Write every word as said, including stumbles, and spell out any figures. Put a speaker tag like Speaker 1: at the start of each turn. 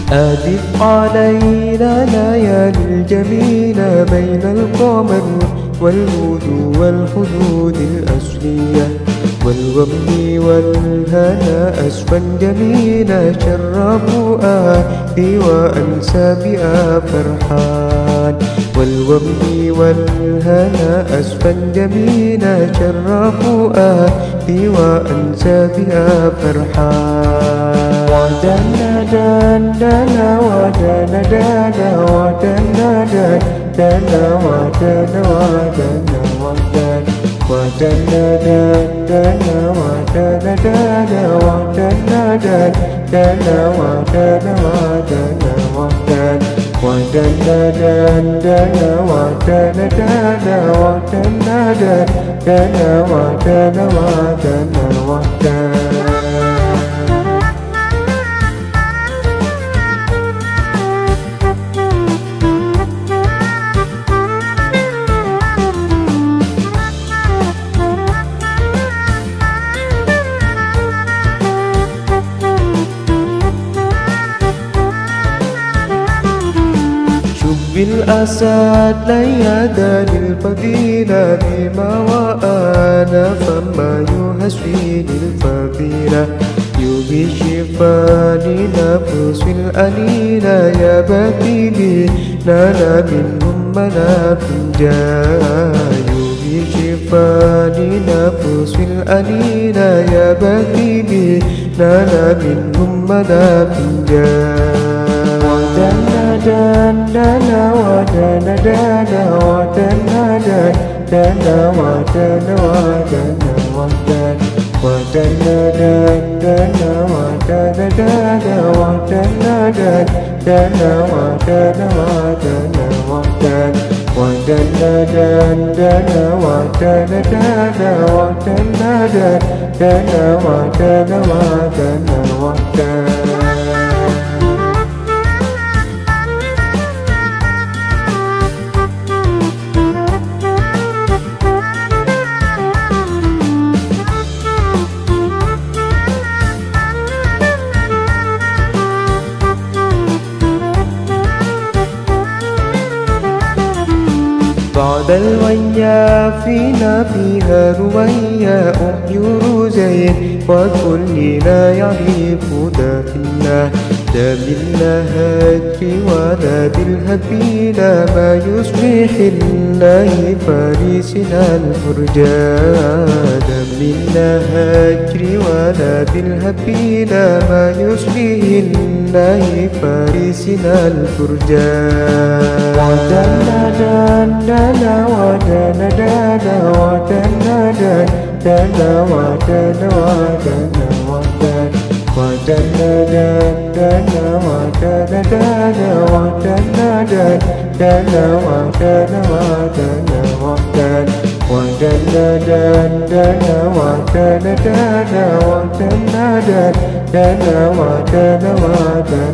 Speaker 1: أدف علينا ليالي الجميلة بين القمر والهدوء والحدود الأصلية والومن والهنا أسفا جميلة شرفوا آهي وأنسى بها فرحان والومن والهنا أسفا جميلة شرفوا آهي وأنسى بها فرحان ودنا دنا ودنا دنا ودنا دنا ودنا ودنا ودنا ودنا دنا ودنا دنا ودنا دنا ودنا ودنا ودنا ودنا دنا ودنا دنا ودنا دنا ودنا ودنا ودنا بالأسد ليدا للفضيلة بما وأنا فما يهسفي للفضيلة يبي شفاء لنفس الأنينة يا بديلي نانا منهم مناف جاء يبي شفاء لنفس الأنينة يا بديلي نانا منهم مناف جاء ودنا دنا ودنا دنا ودنا دنا ودنا ودنا ودنا ودنا دنا ودنا دنا ودنا دنا ودنا ودنا ودنا ودنا دنا ودنا دنا ودنا دنا ودنا ودنا ودنا بعد الويا فينا فيها رويا أحيي رزين وكل لا يعرف داخلنا لا بالنهج ولا بالهبيلة ما يصبح الله فارسنا الفرجان لا بالنهج ولا بالهبيلة ما يصبح الله فارسنا الفرجان ودنا دنا ودنا دنا ودنا دنا ودنا ودنا ودنا ودنا دنا ودنا دنا ودنا دنا ودنا ودنا ودنا ودنا دنا ودنا دنا ودنا دنا ودنا ودنا